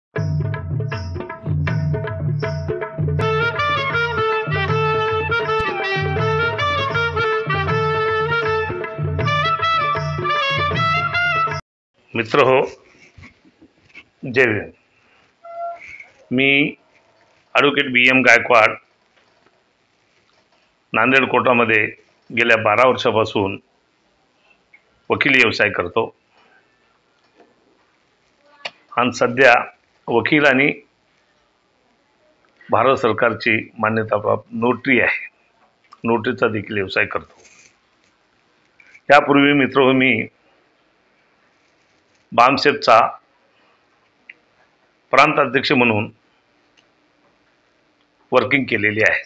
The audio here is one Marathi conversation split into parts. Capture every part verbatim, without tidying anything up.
मित्र हो, जय भीम. मी advocate B M Gaikwad Nanded कोर्टामध्ये गेल्या बारा वर्षापासून वकिली व्यवसाय करतो आणि सध्या वकील आणि भारत सरकारची मान्यताप्राप्त नोटरी आहे. नोटरीचा देखील व्यवसाय करतो. यापूर्वी मित्र हो, मी बामसेफचा प्रांत अध्यक्ष म्हणून वर्किंग केलेली आहे.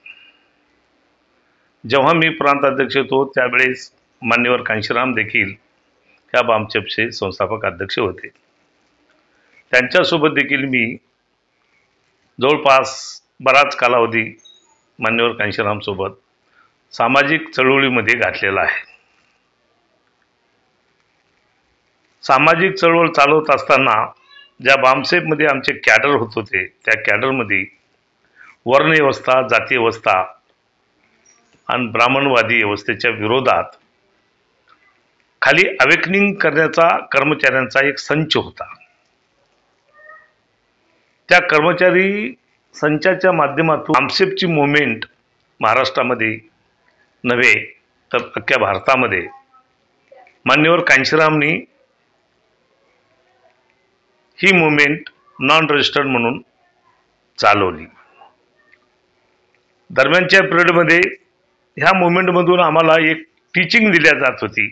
जेव्हा मी प्रांत अध्यक्ष होतो त्यावेळेस मान्यवर कांशीराम देखील त्या बामसेफचे संस्थापक अध्यक्ष होते. त्यांच्यासोबत देखील मी जवळपास बराच कालावधी मान्यवर कांशीरामसोबत सामाजिक चळवळीमध्ये घातलेला आहे. सामाजिक चळवळ चालवत असताना ज्या बामसेफमध्ये आमचे कॅडर होत होते त्या कॅडरमध्ये वर्णव्यवस्था, जाती व्यवस्था आणि ब्राह्मणवादी व्यवस्थेच्या विरोधात खाली अवेकनिंग करण्याचा कर्मचाऱ्यांचा एक संच होता. त्या कर्मचारी संचाच्या माध्यमातून बामसेफची मुवमेंट महाराष्ट्रामध्ये नव्हे तर अख्ख्या भारतामध्ये मान्यवर कांशीरामनी ही मुवमेंट नॉन रजिस्टर्ड म्हणून चालवली. दरम्यानच्या पिरियडमध्ये ह्या मुवमेंटमधून आम्हाला एक टीचिंग दिल्या जात होती.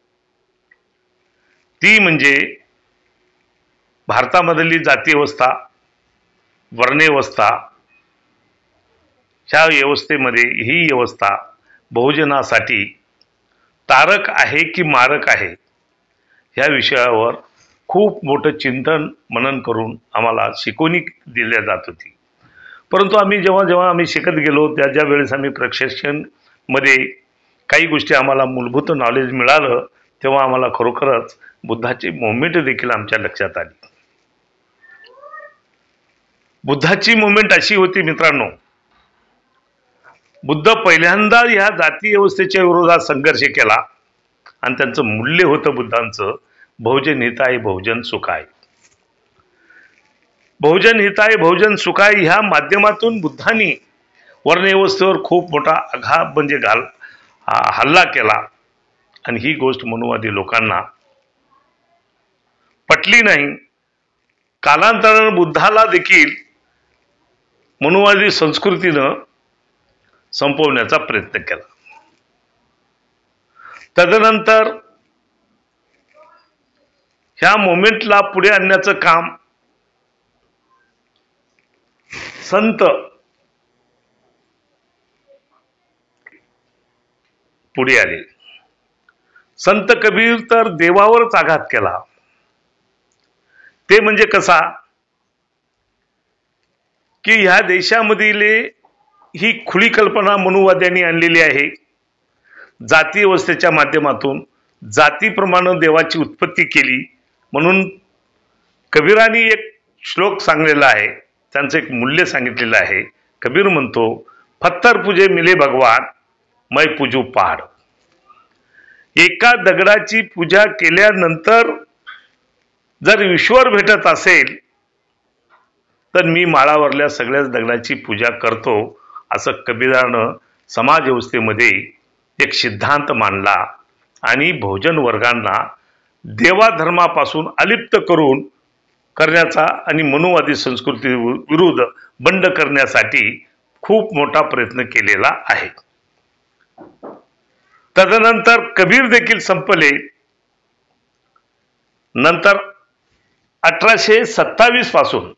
ती म्हणजे भारतामधली जाती व्यवस्था, वर्णव्यवस्था, ह्या व्यवस्थेमध्ये ही व्यवस्था बहुजनासाठी तारक आहे की मारक आहे ह्या विषयावर खूप मोठं चिंतन मनन करून आम्हाला शिकवणी दिल्या जात होती. परंतु आम्ही जेव्हा जेव्हा आम्ही शिकत गेलो त्या ज्या वेळेस आम्ही प्रशिक्षणमध्ये काही गोष्टी आम्हाला मूलभूत नॉलेज मिळालं तेव्हा आम्हाला खरोखरच बुद्धाची मुवमेंट देखील आमच्या लक्षात आली. बुद्धाची मुवमेंट अशी होती मित्रांनो, बुद्ध पहिल्यांदा ह्या जाती व्यवस्थेच्या विरोधात संघर्ष केला आणि त्यांचं मूल्य होतं बुद्धांचं बहुजन हिताय बहुजन सुखाय. बहुजन हिताय बहुजन सुखाय ह्या माध्यमातून बुद्धांनी वर्णव्यवस्थेवर खूप मोठा आघात म्हणजे घाल हल्ला केला आणि ही गोष्ट मनुवादी लोकांना पटली नाही. कालांतराने बुद्धाला देखील मनुवादी संस्कृतीनं संपवण्याचा प्रयत्न केला. तदनंतर ह्या मोमेंटला पुढे आणण्याचं काम संत पुढे आले. संत कबीर तर देवावरच आघात केला. ते म्हणजे कसा की ह्या देशामधील ही खुली कल्पना मनुवाद्यांनी आणलेली आहे. जाती व्यवस्थेच्या माध्यमातून जातीप्रमाणे देवाची उत्पत्ती केली म्हणून कबीरांनी एक श्लोक सांगलेला आहे, त्यांचं एक मूल्य सांगितलेलं आहे. कबीर म्हणतो, पत्थर पूजे मिले भगवान मै पूजू पहाड. एका दगडाची पूजा केल्यानंतर जर ईश्वर भेटत असेल तर मी माळावरल्या सगळ्याच दगडाची पूजा करतो असं कबीरानं समाज व्यवस्थेमध्ये एक सिद्धांत मांडला आणि बहुजन वर्गांना देवाधर्मापासून अलिप्त करून करण्याचा आणि मनुवादी संस्कृती विरुद्ध बंड करण्यासाठी खूप मोठा प्रयत्न केलेला आहे. तदनंतर कबीर देखील संपले. नंतर अठराशे सत्तावीस पासून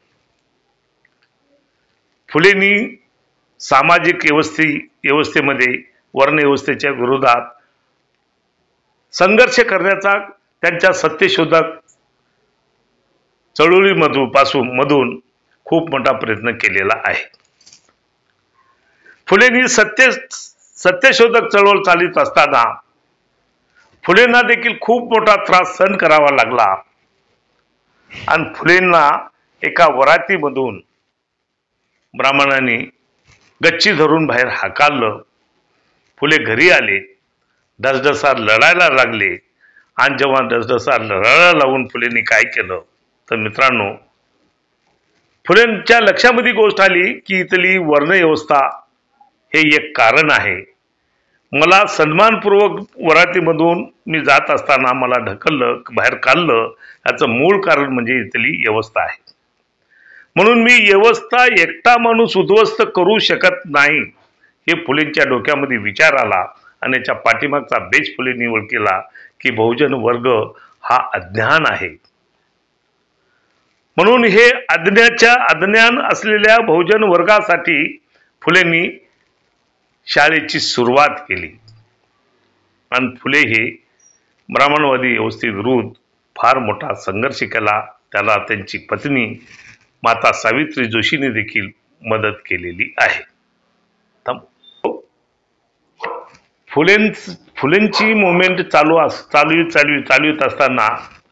फुलेंनी सामाजिक व्यवस्थे व्यवस्थेमध्ये वर्ण व्यवस्थेच्या विरोधात संघर्ष करण्याचा त्यांच्या सत्यशोधक चळवळीमधून पासून मधून खूप मोठा प्रयत्न केलेला आहे. फुलेंनी सत्य सत्यशोधक चळवळ चालित असताना फुलेंना देखील खूप मोठा त्रास सहन करावा लागला आणि फुलेंना एका वरातीमधून ब्राह्मणांनी गच्ची धरून बाहेर हाकाललं. फुले घरी आले, डसडसा लढायला लागले. आणि जेव्हा डसडसा लढायला लावून फुलेंनी काय केलं तर मित्रांनो, फुलेंच्या लक्षामध्ये गोष्ट आली की इथली वर्णव्यवस्था हे एक कारण आहे. मला सन्मानपूर्वक वरातीमधून मी जात असताना मला ढकललं, बाहेर काढलं, याचं मूळ कारण म्हणजे इथली व्यवस्था आहे. म्हणून मी व्यवस्था एकटा माणूस उद्ध्वस्त करू शकत नाही, हे फुलेंच्या डोक्यामध्ये विचार आला. आणि याच्या पाठीमागचा बेस फुलेंनी ओळखला की बहुजन वर्ग हा अज्ञान आहे. म्हणून हे अज्ञाच्या अज्ञान असलेल्या बहुजन वर्गासाठी फुलेंनी शाळेची सुरुवात केली. आणि फुले हे ब्राह्मणवादी व्यवस्थेविरुद्ध फार मोठा संघर्ष केला. त्याला त्यांची पत्नी माता सावित्री जोशीने देखील मदत केलेली आहे. फुलें फुलेंची मुवमेंट चालू अस चालू चालू चालवीत असताना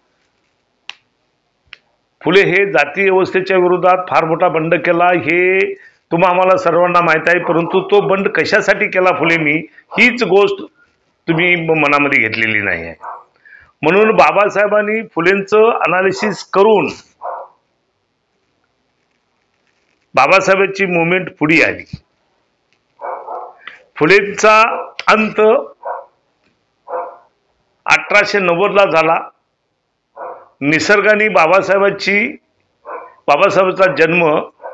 फुले हे जाती व्यवस्थेच्या विरोधात फार मोठा बंड केला, हे तुम्हा आम्हाला सर्वांना माहीत आहे. परंतु तो बंड कशासाठी केला फुलेंनी, हीच गोष्ट तुम्ही मनामध्ये घेतलेली नाही आहे. म्हणून बाबासाहेबांनी फुलेंचं अनालिसिस करून बाबासाहेबांची मुवमेंट पुढे आली. फुलेंचा अंत अठराशे नव्वद ला झाला. निसर्गाने बाबासाहेबांची बाबासाहेबांचा जन्म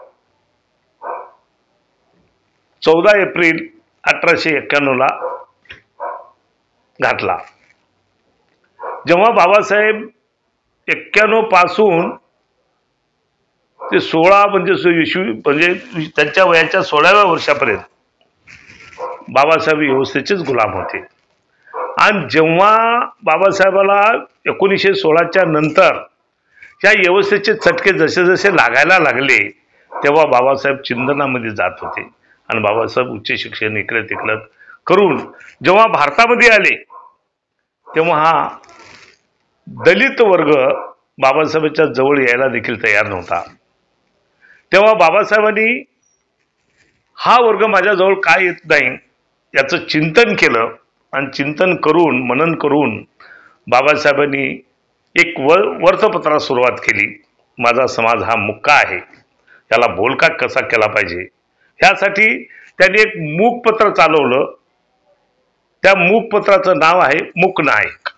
चौदा एप्रिल अठराशे एक्क्याण्णव ला घातला. जेव्हा बाबासाहेब एक्क्याण्णव पासून ते सोळा म्हणजे इसवी म्हणजे त्यांच्या वयाच्या सोळाव्या वर्षापर्यंत बाबासाहेब व्यवस्थेचेच गुलाम होते. आणि जेव्हा बाबासाहेबाला एकोणीसशे सोळाच्या नंतर या व्यवस्थेचे चटके जसे जसे लागायला लागले तेव्हा बाबासाहेब चिंतनामध्ये जात होते. आणि बाबासाहेब उच्च शिक्षण इकडे तिकडे करून जेव्हा भारतामध्ये आले तेव्हा हा दलित वर्ग बाबासाहेबांच्या जवळ यायला देखील तयार नव्हता. तेव्हा बाबासाहेबांनी हा वर्ग माझ्याजवळ काय येत नाही याचं चिंतन केलं. आणि चिंतन करून मनन करून बाबासाहेबांनी एक व वर्तपत्रास सुरुवात केली. माझा समाज हा मुक्का आहे, त्याला बोलका कसा केला पाहिजे, ह्यासाठी त्यांनी एक मूकपत्र चालवलं. त्या मूकपत्राचं नाव आहे मूकनायक.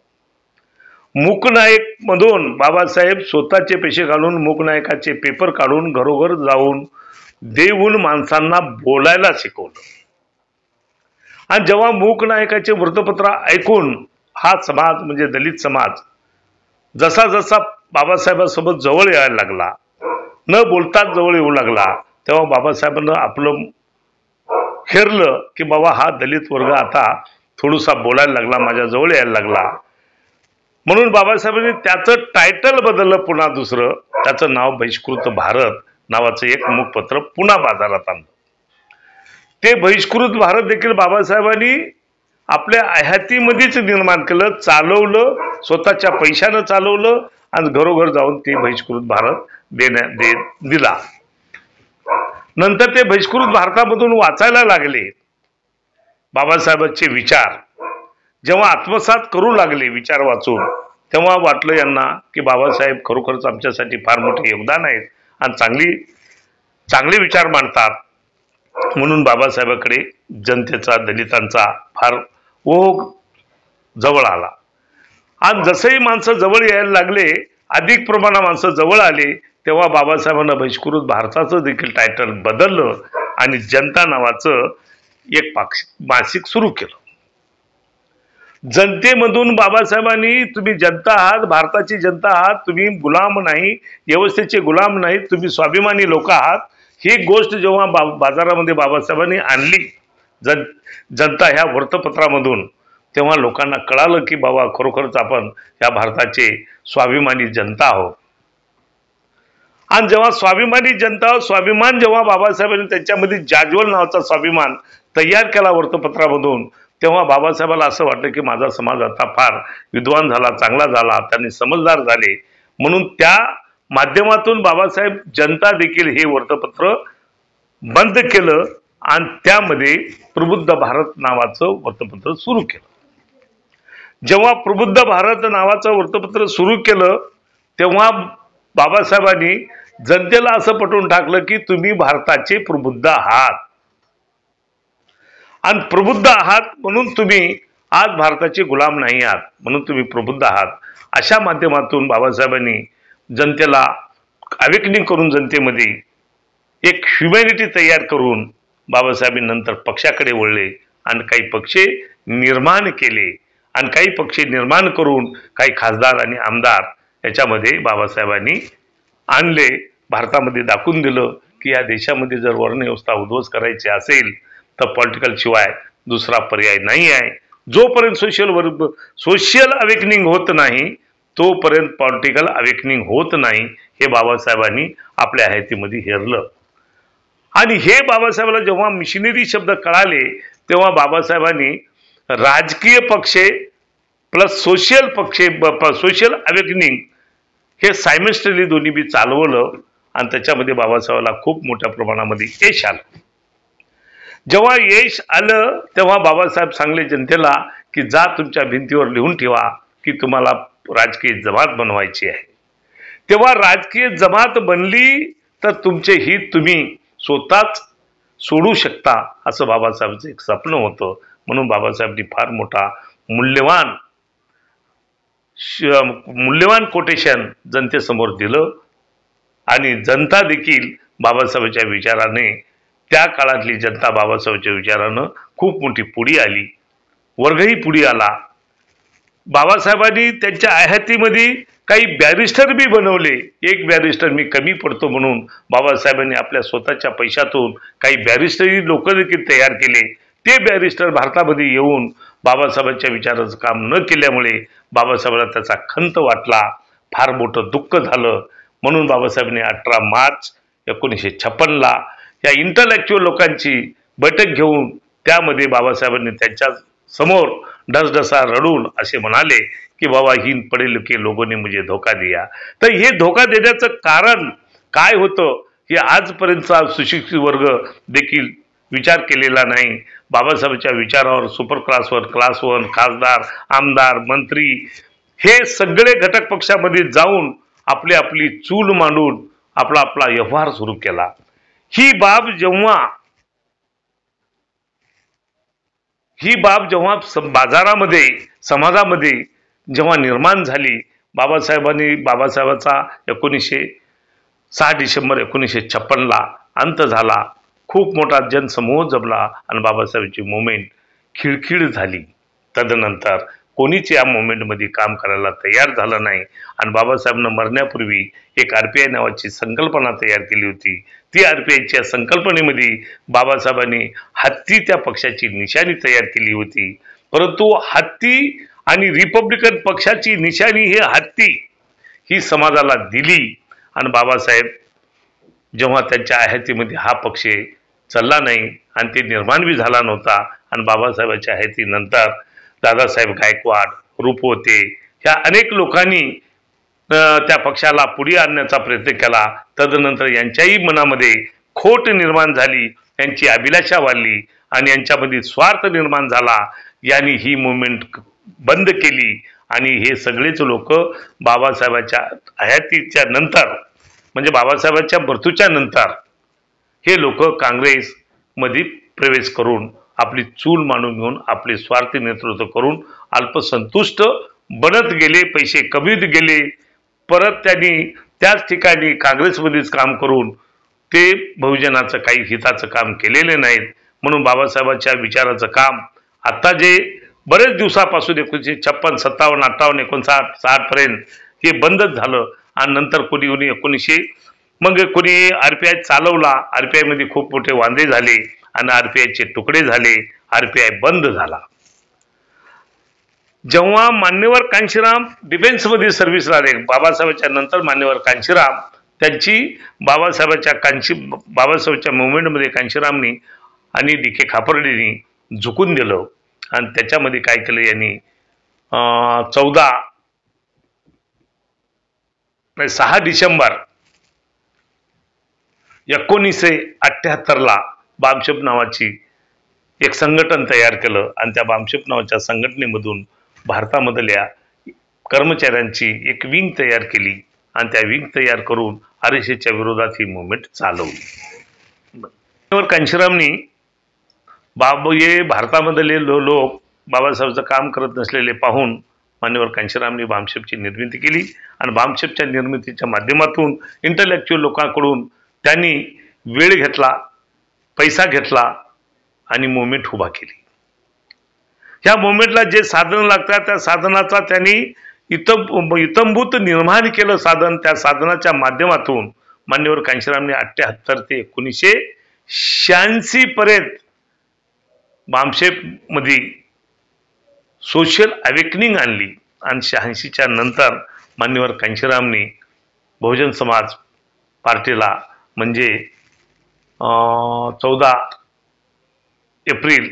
मूकनायक मधून बाबासाहेब स्वतःचे पैसे घालून मूकनायकाचे पेपर काढून घरोघर जाऊन देऊन माणसांना बोलायला शिकवलं. आणि जेव्हा मूकनायकाचे वृत्तपत्र ऐकून हा समाज म्हणजे दलित समाज जसा जसा बाबासाहेबांसोबत जवळ यायला लागला, न बोलताच जवळ येऊ लागला, तेव्हा बाबासाहेबांना आपलं हेरलं की बाबा हा दलित वर्ग आता थोडासा बोलायला लागला, माझ्या जवळ यायला लागला. म्हणून बाबासाहेबांनी त्याचं टायटल बदललं पुन्हा दुसरं, त्याचं नाव बहिष्कृत भारत नावाचं एक मूकपत्र पुन्हा बाजारात आणलं. ते बहिष्कृत भारत देखील बाबासाहेबांनी आपल्या आयातीमध्येच निर्माण केलं, चालवलं, स्वतःच्या पैशानं चालवलं आणि घरोघर जाऊन ते बहिष्कृत भारत देण्या दे दिला. नंतर ते बहिष्कृत भारतामधून वाचायला लागले. बाबासाहेबांचे विचार जेव्हा आत्मसात करू लागले विचार वाचून, तेव्हा वाटलं यांना की बाबासाहेब खरोखरच आमच्यासाठी फार मोठे योगदान आहेत आणि चांगली चांगले विचार मांडतात. म्हणून बाबासाहेबांकडे जनतेचा दलितांचा फार ओघ जवळ आला. आणि जसंही माणसं जवळ यायला लागले, अधिक प्रमाणात माणसं जवळ आले, तेव्हा बाबासाहेबांना बहिष्कृत भारताचं देखील टायटल बदललं आणि जनता नावाचं एक मासिक सुरू केलं. जनतेमधून बाबासाहेबांनी तुम्ही जनता आहात, भारताची जनता आहात, तुम्ही गुलाम नाही, व्यवस्थेचे गुलाम नाही, तुम्ही स्वाभिमानी लोक आहात, ही गोष्ट जेव्हा बा बाजारामध्ये बाबासाहेबांनी आणली जन जनता ह्या वृत्तपत्रामधून, तेव्हा लोकांना कळालं की बाबा खरोखरच आपण या भारताचे स्वाभिमानी जनता आहोत. आणि जेव्हा स्वाभिमानी जनता स्वाभिमान जेव्हा बाबासाहेबांनी त्यांच्यामध्ये जाज्वल नावाचा स्वाभिमान तयार केला वृत्तपत्रामधून, तेव्हा बाबासाहेबाला असं वाटलं की माझा समाज आता फार विद्वान झाला, चांगला झाला, त्यांनी समजदार झाले. म्हणून त्या माध्यमातून बाबासाहेब जनता देखील हे वृत्तपत्र बंद केलं आणि त्यामध्ये प्रबुद्ध भारत नावाचं वृत्तपत्र सुरू केलं. जेव्हा प्रबुद्ध भारत नावाचं वृत्तपत्र सुरू केलं तेव्हा बाबासाहेबांनी जनतेला असं पटवून टाकलं की तुम्ही भारताचे प्रबुद्ध आहात आणि प्रबुद्ध आहात म्हणून तुम्ही आज भारताचे गुलाम नाही आहात, म्हणून तुम्ही प्रबुद्ध आहात. अशा माध्यमातून बाबासाहेबांनी जनतेला अवेकनिंग करून जनतेमध्ये एक ह्युमॅनिटी तयार करून बाबासाहेबांनी नंतर पक्षाकडे वळले आणि काही पक्ष निर्माण केले आणि काही पक्ष निर्माण करून काही खासदार आणि आमदार याच्यामध्ये बाबासाहेबांनी आणले. भारतामध्ये दाखवून दिलं की या देशामध्ये जर वर्णव्यवस्था उद्ध्वस्त करायची असेल तर पॉलिटिकल शिवाय दुसरा पर्याय नाही आहे. जोपर्यंत सोशल वर्ग सोशल अवेकनिंग होत नाही तोपर्यंत पॉलिटिकल अवेकनिंग होत नाही हे बाबासाहेबांनी आपल्या हयातीमध्ये हेरलं. आणि हे बाबासाहेबाला जेव्हा मिशनरी शब्द कळाले तेव्हा बाबासाहेबांनी राजकीय पक्ष प्लस सोशल पक्ष सोशल अवेकनिंग हे सायमल्टेनियसली दोन्ही बी चालवलं आणि त्याच्यामध्ये बाबासाहेबाला खूप मोठ्या प्रमाणामध्ये यश आलं. जेव्हा यश आलं तेव्हा बाबासाहेब सांगले जनतेला की जा तुमच्या भिंतीवर लिहून ठेवा की तुम्हाला राजकीय जमात बनवायची आहे. तेव्हा राजकीय जमात बनली तर तुमचे हित तुम्ही स्वतःच सोडू शकता असं बाबासाहेबांचं एक स्वप्न होतं. म्हणून बाबासाहेबांनी फार मोठा मूल्यवान मूल्यवान कोटेशन जनतेसमोर दिलं आणि जनता देखील बाबासाहेबांच्या विचाराने त्या काळातली जनता बाबासाहेबांच्या विचारानं खूप मोठी पुढी आली, वर्गही पुढे आला. बाबासाहेबांनी त्यांच्या हयातीमध्ये काही बॅरिस्टर बी बनवले. एक बॅरिस्टर मी कमी पडतो म्हणून बाबासाहेबांनी आपल्या स्वतःच्या पैशातून काही बॅरिस्टरही लोक देखील तयार केले. ते बॅरिस्टर भारतामध्ये येऊन बाबासाहेबांच्या विचाराचं काम न केल्यामुळे बाबासाहेबांना त्याचा खंत वाटला, फार मोठं दुःख झालं. म्हणून बाबासाहेबांनी अठरा मार्च एकोणीसशे छप्पनला या इंटलेक्च्युअल लोकांची बैठक घेऊन त्यामध्ये बाबासाहेबांनी त्यांच्या समोर ढसढसा रडून असे म्हणाले की बाबा हिंद पढ़े लिखे लोगों ने मुझे धोखा दिया. तर हे धोका देण्याचं कारण काय होतं हे आजपर्यंतचा सुशिक्षित वर्ग देखील विचार केलेला नाही. बाबासाहेबांच्या विचारावर सुपर क्लासवर क्लास वन खासदार आमदार मंत्री हे सगळे घटक पक्षामध्ये जाऊन आपली आपली चूल मांडून आपला आपला व्यवहार सुरू केला. ही बाब जेव्हा ही बाब जेव्हा बाजारामध्ये समाजामध्ये जेव्हा निर्माण झाली बाबासाहेबांनी बाबासाहेबाचा एकोणीसशे सहा डिसेंबर एकोणीसशे छप्पनला अंत झाला. खूप मोठा जनसमूह जमला आणि बाबासाहेबांची मुवमेंट खिळखिळ झाली. तदनंतर कोणीच या मुवमेंटमध्ये काम करायला तयार झालं नाही आणि बाबासाहेबांना मरण्यापूर्वी एक आरपीआय नावाची संकल्पना तयार केली होती. ती आरपीआयच्या संकल्पनेमध्ये बाबासाहेबांनी हत्ती त्या पक्षाची निशाणी तयार केली होती. परंतु हत्ती आणि रिपब्लिकन पक्षाची निशाणी ही हत्ती ही समाजाला दिली आणि बाबासाहेब जेव्हा त्यांच्या हयातीमध्ये हा पक्ष चालला नाही आणि ते निर्माण बी झाला नव्हता आणि बाबासाहेबांच्या हयातीनंतर दादासाहेब गायकवाड रुपवते ह्या अनेक लोकांनी त्या पक्षाला पुढे आणण्याचा प्रयत्न केला. तदनंतर यांच्याही मनामध्ये खोट निर्माण झाली, यांची अभिलाषा वाढली आणि यांच्यामध्ये स्वार्थ निर्माण झाला. यांनी ही मुवमेंट बंद केली आणि हे सगळेच लोक बाबासाहेबांच्या हयातीच्या नंतर म्हणजे बाबासाहेबांच्या मृत्यूच्या नंतर हे लोक काँग्रेसमध्ये प्रवेश करून आपली चूल मांडून घेऊन आपले स्वार्थी नेतृत्व करून अल्पसंतुष्ट बनत गेले, पैसे कमीत गेले. परत त्यांनी त्याच ठिकाणी काँग्रेसमध्येच काम करून ते बहुजनाचं काही हिताचं काम केलेले नाहीत. म्हणून बाबासाहेबांच्या विचाराचं काम आता जे बरेच दिवसापासून एकोणीसशे छप्पन सत्तावन्न अठ्ठावन्न एकोणसाठ साठ पर्यंत हे बंदच झालं आणि नंतर कोणी कोणी एकोणीसशे मग कोणी आरपीआय चालवला. आरपीआय मध्ये खूप मोठे वांदे झाले आणि आरपीआयचे तुकडे झाले, आरपीआय बंद झाला. जेव्हा मान्यवर कांशीराम डिफेन्समध्ये सर्व्हिसला आले बाबासाहेबांच्या नंतर मान्यवर कांशीराम त्यांची बाबासाहेबांच्या कांशी बाबासाहेबांच्या मुवमेंटमध्ये कांशीरामनी आणि डी के खापर्डेंनी झुकून दिलं आणि त्याच्यामध्ये काय केलं यांनी चौदा सहा डिसेंबर एकोणीसशे अठ्ठ्याहत्तरला बामशेप नावाची एक संघटन तयार केलं आणि त्या बामशेप नावाच्या संघटनेमधून भारतामधल्या कर्मचाऱ्यांची एक विंग तयार केली आणि त्या विंग तयार करून आर एस एसच्या विरोधात ही मुवमेंट चालवली। कांशीरामनी बाब हे भारतामधले लो लोक बाबासाहेबांचं काम करत नसलेले पाहून मान्यवर कांशीरामनी बामशेपची निर्मिती केली आणि बामशेपच्या निर्मितीच्या माध्यमातून इंटलेक्च्युअल लोकांकडून त्यांनी वेळ घेतला, पैसा घेतला आणि मुवमेंट उभा केली। ह्या मुवमेंटला जे साधन लागतात त्या साधनाचा त्यांनी इतम इतंभूत निर्माण केलं साधन। त्या साधनाच्या माध्यमातून मान्यवर कांशीरामने अठ्ठ्याहत्तर ते एकोणीसशे शहाऐंशी पर्यंत बामशेप मध्ये सोशल अवेकनिंग आणली आणि शहाऐंशीच्या नंतर मान्यवर कांशीरामने बहुजन समाज पार्टीला म्हणजे चौदा एप्रिल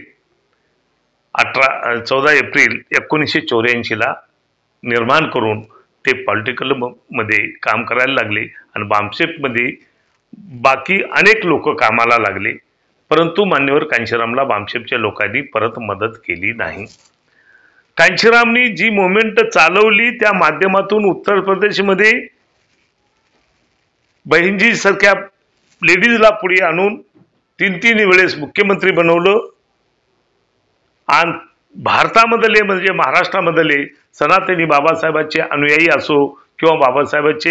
अठरा चौदा एप्रिल एकोणीसशे चौऱ्याऐंशीला निर्माण करून ते पॉलिटिकल मध्ये काम करायला लागले आणि बामशेपमध्ये बाकी अनेक लोक कामाला लागले, परंतु मान्यवर कांशीरामला बामशेपच्या लोकांनी परत मदत केली नाही। कांशीरामनी जी मुवमेंट चालवली त्या माध्यमातून उत्तर प्रदेशमध्ये बहिंजी सारख्या लेडीजला पुढे आणून तीन तीन वेळेस मुख्यमंत्री बनवलं आणि भारतामधले म्हणजे महाराष्ट्रामधले सनातनी बाबासाहेबांचे अनुयायी असो किंवा बाबासाहेबांचे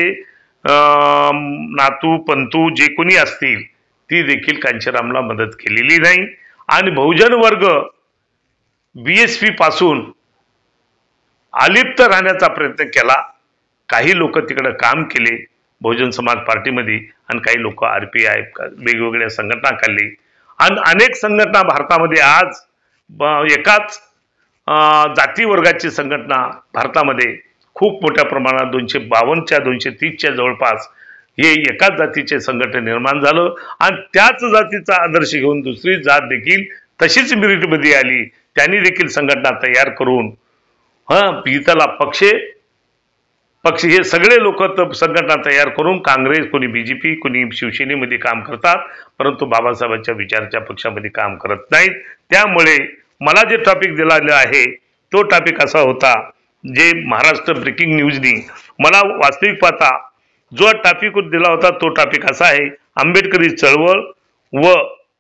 नातू पंतू जे कोणी असतील ती देखील कांशीरामला मदत केलेली नाही आणि बहुजन वर्ग बीएसपी पासून अलिप्त राहण्याचा प्रयत्न केला। काही लोक तिकडे काम केले बहुजन समाज पार्टीमध्ये आणि काही लोक आरपीआय वेगवेगळ्या संघटना काढली आणि अनेक संघटना भारतामध्ये आज एकाच जाती वर्गाची संघटना भारतामध्ये खूप मोठ्या प्रमाणात दोनशे बावन्नच्या दोनशे तीसच्या जवळपास हे एकाच जातीचे संघटन निर्माण झालं आणि त्याच जातीचा आदर्श घेऊन दुसरी जात देखील तशीच मेरिटमध्ये आली। त्यांनी देखील संघटना तयार करून हा इथला पक्ष पक्ष हे सगळे लोक संघटना तयार करून काँग्रेस कोणी बीजेपी कोणी शिवसेनेमध्ये काम करतात, परंतु बाबासाहेबांच्या विचाराच्या पक्षामध्ये काम करत नाहीत। त्यामुळे मला जे टॉपिक दिलेलं आहे तो टॉपिक असा होता, जे महाराष्ट्र ब्रेकिंग न्यूजनी मला वास्तविक पाहता जो टॉपिक दिला होता तो टॉपिक असा आहे, आंबेडकरी चळवळ व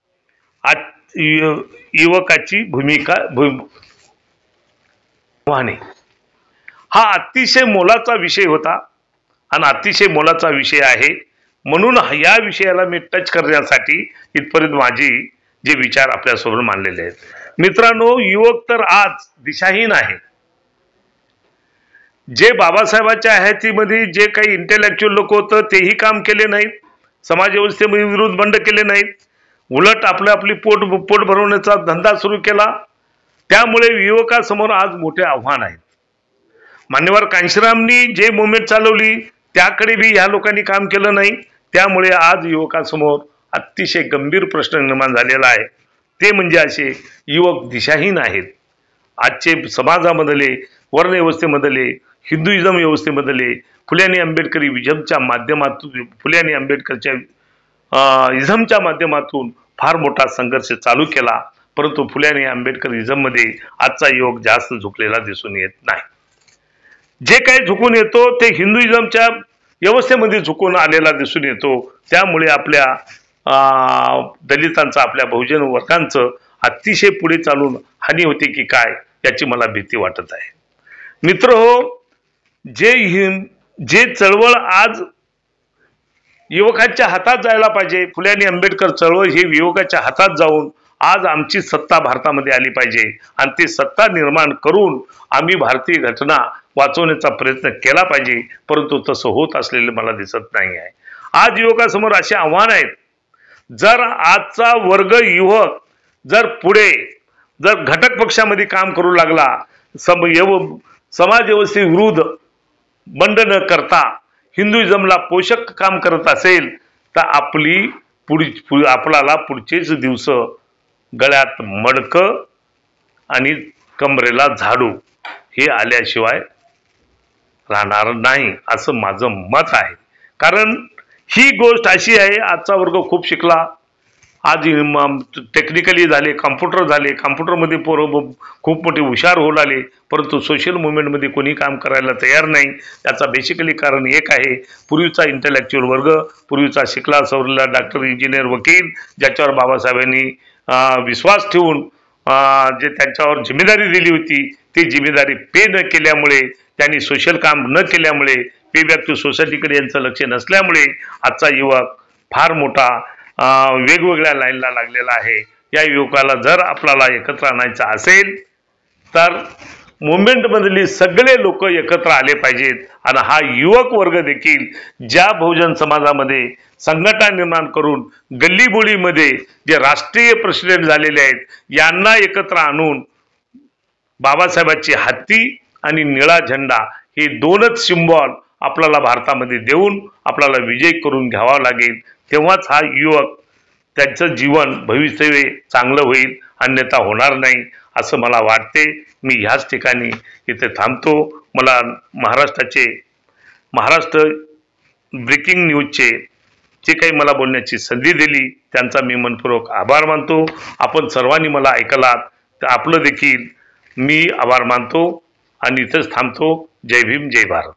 युवकाची भूमिका वाहने। हा अतिशय मोलाचा विषय होता आणि अतिशय मोलाचा विषय आहे, म्हणून या विषयाला मी टच करण्यासाठी इथपर्यंत माझी जे विचार आपल्यासमोर मांडलेले आहेत। मित्रांनो, युवक तर आज दिशाहीन आहे। जे बाबासाहेबांच्या हयातीमध्ये जे काही इंटेलेक्च्युअल लोक होतं तेही काम केले नाहीत, समाज व्यवस्थेमध्ये विरोध बंद केले नाहीत, उलट आपले आपली पोट पोट भरवण्याचा धंदा सुरू केला। त्यामुळे युवकासमोर आज मोठे आव्हान आहे। मान्यवर कांशीरामनी जे मुवमेंट चालवली त्याकडे भी ह्या लोकांनी काम केलं नाही, त्यामुळे आज युवकासमोर अतिशय गंभीर प्रश्न निर्माण झालेला आहे। ते म्हणजे असे युवक दिशाहीन आहेत। आजचे समाजामधले वर्ण व्यवस्थेमधले हिंदुइझम व्यवस्थेमधले फुले आणि आंबेडकरी विजमच्या माध्यमातून फुले आणि आंबेडकरच्या इझमच्या माध्यमातून फार मोठा संघर्ष चालू केला, परंतु फुले आणि आंबेडकर इझममध्ये आजचा युवक जास्त झुकलेला दिसून येत नाही। जे काही झुकून येतो ते हिंदुइझमच्या व्यवस्थेमध्ये झुकून आलेला दिसून येतो। त्यामुळे आपल्या दलितांचा आपल्या बहुजन वर्गांचं अतिशय पुढे चालून हानी होते की काय याची मला भीती वाटत आहे। मित्रहो, जे जे चळवळ आज युवकांच्या हातात जायला पाहिजे, फुले आणि आंबेडकर चळवळ हे युवकाच्या हातात जाऊन आज आमची सत्ता भारतामध्ये आली पाहिजे आणि ती सत्ता निर्माण करून आम्ही भारतीय घटना वाचवण्याचा प्रयत्न केला पाहिजे, परंतु तसं होत असलेले मला दिसत नाही आहे। आज युवकासमोर असे आव्हान आहेत, जर आजचा वर्ग युवक जर पुढे जर घटक पक्षामध्ये काम करू लागला, सम समाज व्यवस्थेविरुद्ध बंड न करता हिंदुइझमला पोषक काम करत असेल तर आपली पुढ आपल्याला पुढचेच दिवस गळ्यात मडकं आणि कमरेला झाडू हे आल्याशिवाय राहणार नाही असं माझं मत आहे. कारण ही गोष्ट अशी आहे, आजचा वर्ग खूप शिकला, आज टेक्निकली झाले, कॉम्प्युटर झाले, कॉम्प्युटरमध्ये पोरं खूप मोठे हुशार होऊ लागले, परंतु सोशल मुवमेंटमध्ये कोणी काम करायला तयार नाही. याचा बेसिकली कारण एक आहे, पूर्वीचा इंटेलेक्च्युअल वर्ग, पूर्वीचा शिकला सवरलेला डॉक्टर, इंजिनियर, वकील, ज्याच्यावर बाबासाहेबांनी विश्वास ठेवून जे त्यांच्यावर जिम्मेदारी दिली होती, ती जिम्मेदारी पे न केल्यामुळे, त्यांनी सोशल काम न केल्यामुळे, पे बॅक टू सोसायटीकडे यांचं लक्ष नसल्यामुळे आजचा युवक फार मोठा वेगवेगळ्या लाईनला लागलेला आहे. या युवकाला जर आपल्याला एकत्र आणायचं असेल तर मुवमेंटमधली सगळे लोक एकत्र आले पाहिजेत आणि हा युवक वर्ग देखील ज्या बहुजन समाजामध्ये संघटना निर्माण करून गल्लीबोळीमध्ये जे राष्ट्रीय प्रेसिडेंट झालेले आहेत यांना एकत्र आणून बाबासाहेबांची हत्ती आणि निळा झेंडा हे दोनच सिम्बॉल आपल्याला भारतामध्ये देऊन आपल्याला विजय करून घ्यावा लागेल. तेव्हाच हा युवक त्यांचं जीवन भविष्य चांगलं होईल, अन्यथा होणार नाही असं मला वाटते. मी ह्याच ठिकाणी इथे थांबतो. मला महाराष्ट्राचे महाराष्ट्र ब्रेकिंग न्यूजचे जे काही मला बोलण्याची संधी दिली त्यांचा मी मनपूर्वक आभार मानतो. आपण सर्वांनी मला ऐकलात तर आपलं देखील मी आभार मानतो आणि इथंच थांबतो. जय भीम, जय भारत.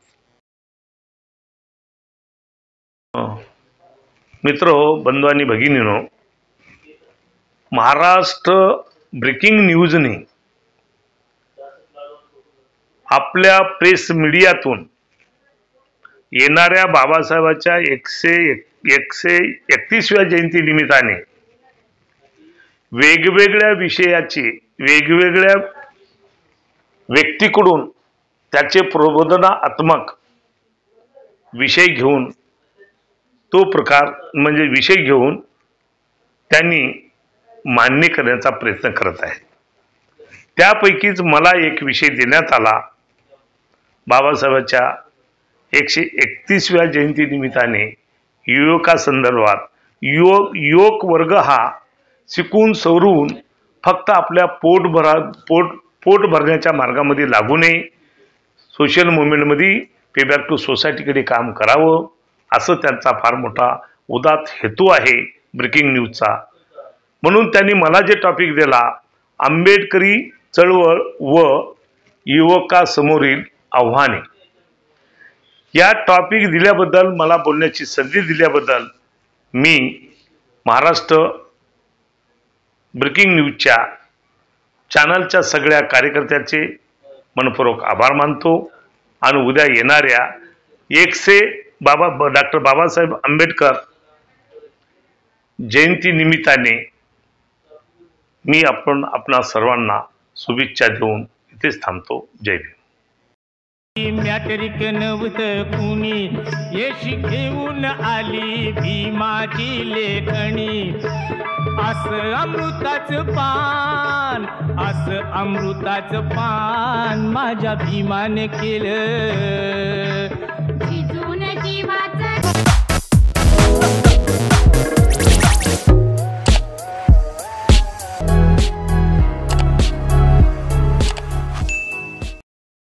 मित्र, बंधू आणि भगिनीनो, महाराष्ट्र ब्रेकिंग न्यूजने आपल्या प्रेस मीडियातून येणाऱ्या बाबासाहेबांच्या एकशे एकशे एकतीसव्या जयंती निमित्ताने वेगवेगळ्या विषयाचे वेगवेगळ्या व्यक्तीकडून त्याचे प्रबोधनात्मक विषय घेऊन तो प्रकार म्हणजे विषय घेऊन त्यांनी मान्य करण्याचा प्रयत्न करत आहे. त्यापैकीच मला एक विषय देण्यात आला. बाबासाहेबांच्या एकशे एकतीसव्या जयंती निमित्ताने युवकासंदर्भात युवक युवक वर्ग हा शिकून सवरून फक्त आपल्या पोट भरा पोट पोट भरण्याच्या मार्गामध्ये लागू नये, सोशल मुवमेंटमध्ये पे बॅक टू सोसायटीकडे काम करावं असं त्यांचा फार मोठा उदात्त हेतू आहे ब्रेकिंग न्यूजचा. म्हणून त्यांनी मला जे टॉपिक दिला, आंबेडकरी चळवळ व युवकासमोरील आव्हाने, या टॉपिक दिल्याबद्दल, मला बोलण्याची संधी दिल्याबद्दल मी महाराष्ट्र ब्रेकिंग न्यूजच्या चॅनलच्या सगळ्या कार्यकर्त्यांचे मनपूर्वक आभार मानतो. आणि उद्या येणाऱ्या एकशे बाबा डॉक्टर बाबासाहेब आंबेडकर जयंती निमित्ताने मी आपण आपणा सर्वांना शुभेच्छा देऊन इथेच थांबतो. जय भीम. मॅट्रिक नव्हतं कुणी यशी घेऊन आली भीमाची लेखणी, असं अमृताचं पान, असं अमृताचं पान माझ्या भीमाने केलं.